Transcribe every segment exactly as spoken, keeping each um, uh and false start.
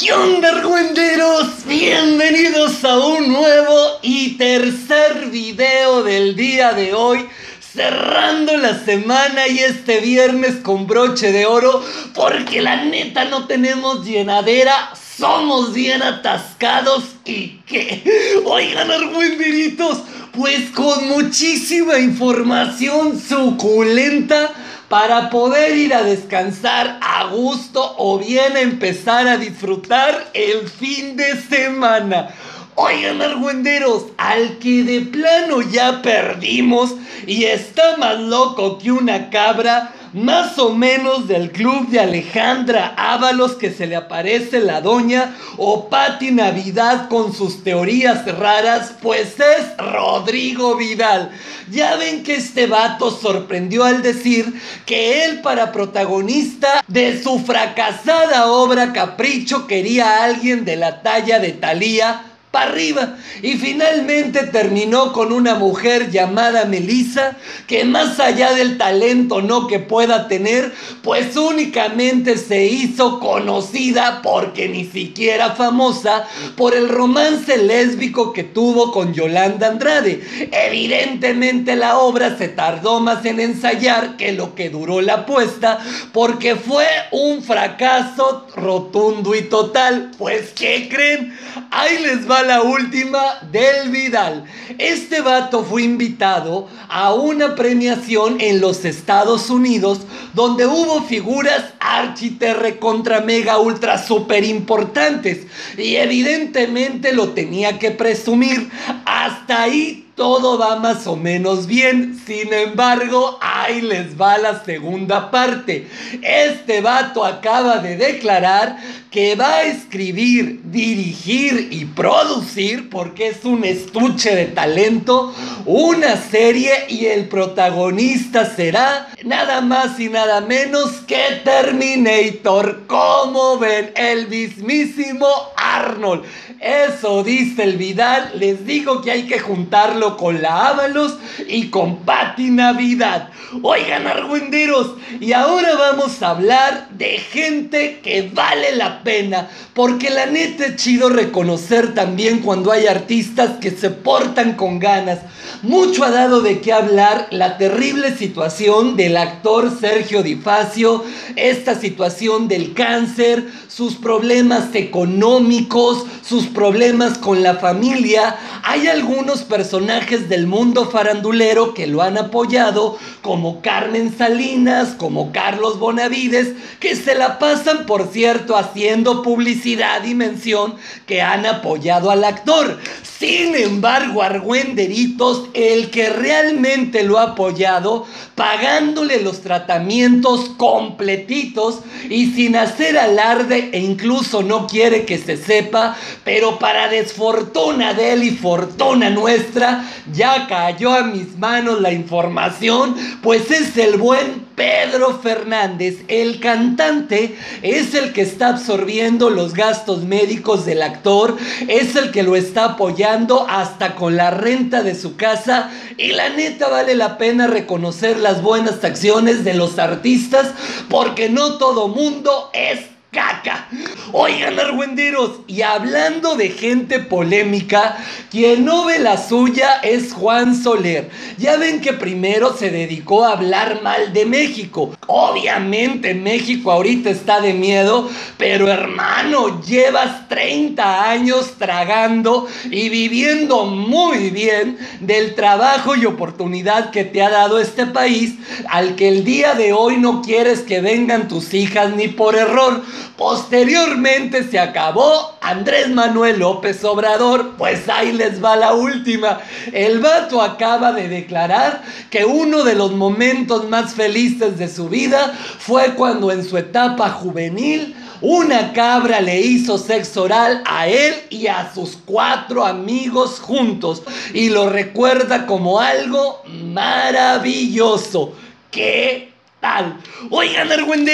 ¿Qué onda, argüenderos? Bienvenidos a un nuevo y tercer video del día de hoy, cerrando la semana y este viernes con broche de oro, porque la neta no tenemos llenadera, somos bien atascados y qué. Oigan, argüenderitos, pues con muchísima información suculenta para poder ir a descansar a gusto o bien empezar a disfrutar el fin de semana. Oigan, argüenderos, al que de plano ya perdimos y está más loco que una cabra, más o menos del club de Alejandra Ábalos, que se le aparece la doña, o Pati Navidad con sus teorías raras, pues es Rodrigo Vidal. Ya ven que este vato sorprendió al decir que él, para protagonista de su fracasada obra Capricho, quería a alguien de la talla de Thalía para arriba, y finalmente terminó con una mujer llamada Melissa, que más allá del talento no que pueda tener, pues únicamente se hizo conocida, porque ni siquiera famosa, por el romance lésbico que tuvo con Yolanda Andrade. Evidentemente la obra se tardó más en ensayar que lo que duró la apuesta, porque fue un fracaso rotundo y total. Pues ¿qué creen? Ahí les va la última del Vidal. Este vato fue invitado a una premiación en los Estados Unidos, donde hubo figuras architerre contra mega ultra super importantes, y evidentemente lo tenía que presumir. Hasta ahí todo va más o menos bien. Sin embargo, ahí les va la segunda parte. Este vato acaba de declarar que va a escribir, dirigir y producir, porque es un estuche de talento, una serie, y el protagonista será nada más y nada menos que Terminator. ¿Cómo ven? El mismísimo Arnold. Eso dice el Vidal. Les digo que hay que juntarlo con la Ábalos y con Pati Navidad. Oigan, argüenderos, y ahora vamos a hablar de gente que vale la pena, porque la neta es chido reconocer también cuando hay artistas que se portan con ganas. Mucho ha dado de qué hablar la terrible situación del actor Sergio Di Fazio, esta situación del cáncer, sus problemas económicos, sus problemas con la familia. Hay algunos personajes del mundo farandulero que lo han apoyado, como Carmen Salinas, como Carlos Bonavides, que se la pasan, por cierto, haciendo publicidad y mención que han apoyado al actor. Sin embargo, argüenderitos, el que realmente lo ha apoyado, pagándole los tratamientos completitos y sin hacer alarde, e incluso no quiere que se sepa, pero para desfortuna de él y fortuna nuestra, ya cayó a mis manos la información, pues es el buen Pedro Fernández. El cantante es el que está absorbiendo los gastos médicos del actor, es el que lo está apoyando hasta con la renta de su casa, y la neta vale la pena reconocer las buenas acciones de los artistas, porque no todo mundo es caca. Oigan, argüenderos, y hablando de gente polémica, quien no ve la suya es Juan Soler. Ya ven que primero se dedicó a hablar mal de México. Obviamente México ahorita está de miedo, pero hermano, llevas treinta años tragando y viviendo muy bien del trabajo y oportunidad que te ha dado este país, al que el día de hoy no quieres que vengan tus hijas ni por error. Posteriormente se acabó Andrés Manuel López Obrador. Pues ahí les va la última. El vato acaba de declarar que uno de los momentos más felices de su vida fue cuando en su etapa juvenil una cabra le hizo sexo oral a él y a sus cuatro amigos juntos, y lo recuerda como algo maravilloso. ¿Qué tal? Oigan, argüenderos,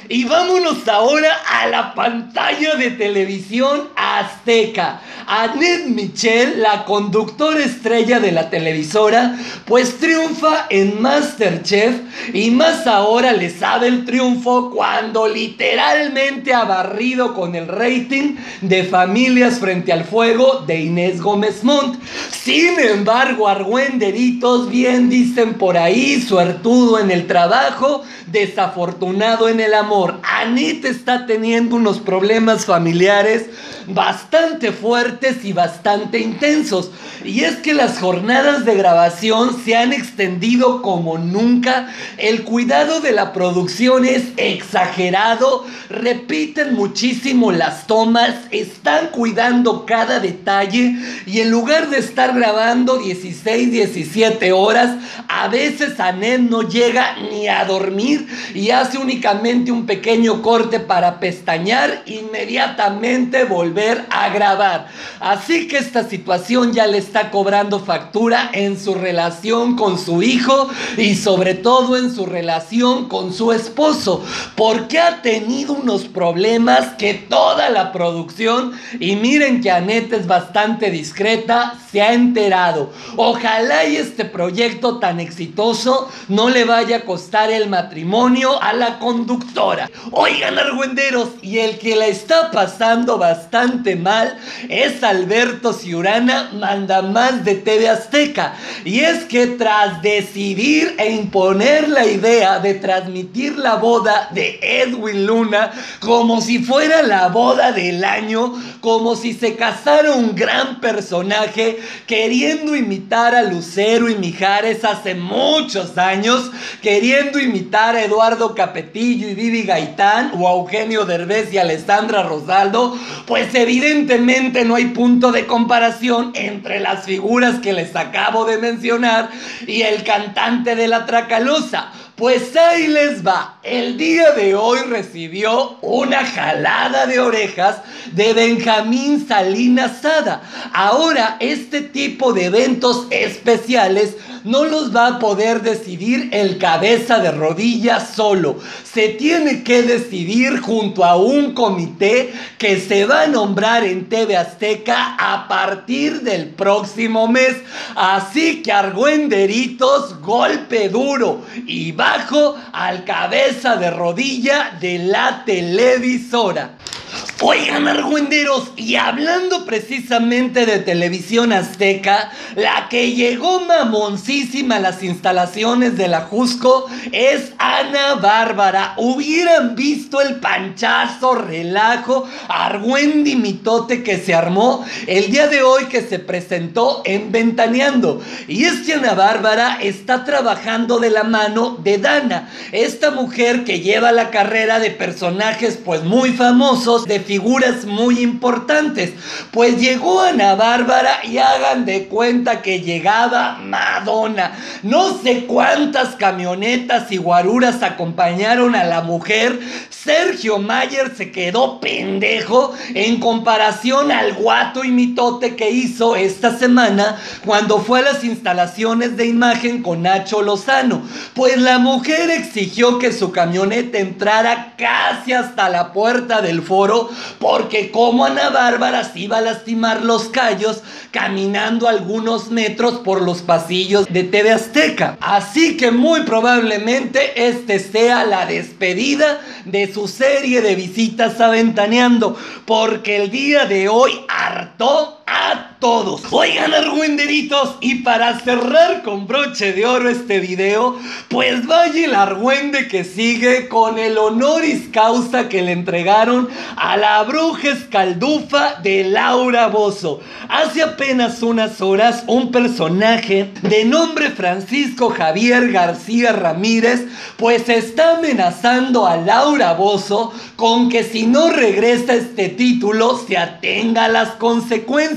Y vámonos ahora a la pantalla de televisión azteca. Annette Michel, la conductora estrella de la televisora, pues triunfa en MasterChef y más ahora le sabe el triunfo cuando literalmente ha barrido con el rating de Familias Frente al Fuego de Inés Gómez Montt. Sin embargo, argüenderitos, bien dicen por ahí, suertudo en el trabajo, desafortunado en el amor. Annette está teniendo unos problemas familiares bastante fuertes y bastante intensos. Y es que las jornadas de grabación se han extendido como nunca. El cuidado de la producción es exagerado. Repiten muchísimo las tomas. Están cuidando cada detalle. Y en lugar de estar grabando dieciséis, diecisiete horas, a veces Annette no llega ni a dormir y hace únicamente un pequeño corte para pestañear, inmediatamente volver a grabar. Así que esta situación ya le está cobrando factura en su relación con su hijo y sobre todo en su relación con su esposo, porque ha tenido unos problemas que toda la producción, y miren que Annette es bastante discreta, se ha enterado. Ojalá y este proyecto tan exitoso no le vaya a costar el matrimonio a la conductora. Oigan, argüenderos, y el que la está pasando bastante mal es Alberto Ciurana, mandamás de T V Azteca. Y es que tras decidir e imponer la idea de transmitir la boda de Edwin Luna como si fuera la boda del año, como si se casara un gran personaje, queriendo imitar a Lucero y Mijares hace muchos años, queriendo imitar a Eduardo Capetillo y Vivi Gaitán, o a Eugenio Derbez y Alessandra Rosaldo, pues evidentemente no hay punto de comparación entre las figuras que les acabo de mencionar y el cantante de La Tracalosa. Pues ahí les va. El día de hoy recibió una jalada de orejas de Benjamín Salinas Sada. Ahora este tipo de eventos especiales no los va a poder decidir el cabeza de rodilla solo. Se tiene que decidir junto a un comité que se va a nombrar en T V Azteca a partir del próximo mes. Así que argüenderitos, golpe duro y bajo al cabeza de rodilla de la televisora. Oigan, argüenderos, y hablando precisamente de televisión azteca, la que llegó mamoncísima a las instalaciones de la Jusco es Ana Bárbara. Hubieran visto el panchazo, relajo, argüendi mitote que se armó el día de hoy que se presentó en Ventaneando. Y es que Ana Bárbara está trabajando de la mano de Dana, esta mujer que lleva la carrera de personajes pues muy famosos, de figuras muy importantes. Pues llegó Ana Bárbara y hagan de cuenta que llegaba Madonna. No sé cuántas camionetas y guaruras acompañaron a la mujer. Sergio Mayer se quedó pendejo en comparación al guato y mitote que hizo esta semana cuando fue a las instalaciones de imagen con Nacho Lozano. Pues la mujer exigió que su camioneta entrara casi hasta la puerta del foro, porque como Ana Bárbara se iba a lastimar los callos caminando algunos metros por los pasillos de T V Azteca. Así que muy probablemente este sea la despedida de su serie de visitas a Ventaneando, porque el día de hoy hartó a todos. Oigan, argüenderitos, y para cerrar con broche de oro este video, pues vaya el argüende que sigue con el honoris causa que le entregaron a la bruja escaldufa de Laura Bozzo. Hace apenas unas horas, un personaje de nombre Francisco Javier García Ramírez, pues está amenazando a Laura Bozzo con que si no regresa este título, se atenga a las consecuencias.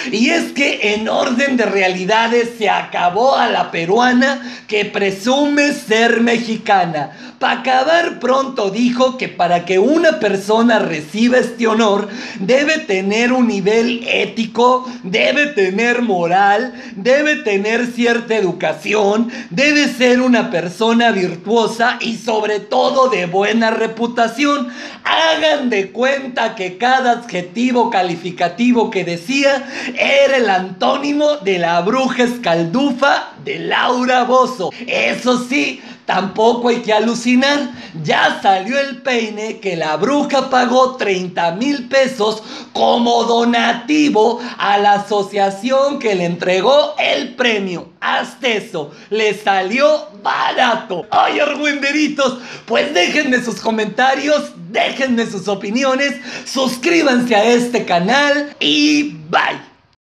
Y es que en orden de realidades se acabó a la peruana que presume ser mexicana. Para acabar pronto dijo que para que una persona reciba este honor debe tener un nivel ético, debe tener moral, debe tener cierta educación, debe ser una persona virtuosa y sobre todo de buena reputación. Hagan de cuenta que cada adjetivo calificativo que decía era el antónimo de la bruja escaldufa de Laura Bozzo. Eso sí, tampoco hay que alucinar, ya salió el peine que la bruja pagó treinta mil pesos como donativo a la asociación que le entregó el premio. Hasta eso, le salió barato. Ay, argüenderitos, pues déjenme sus comentarios, déjenme sus opiniones, suscríbanse a este canal y bye.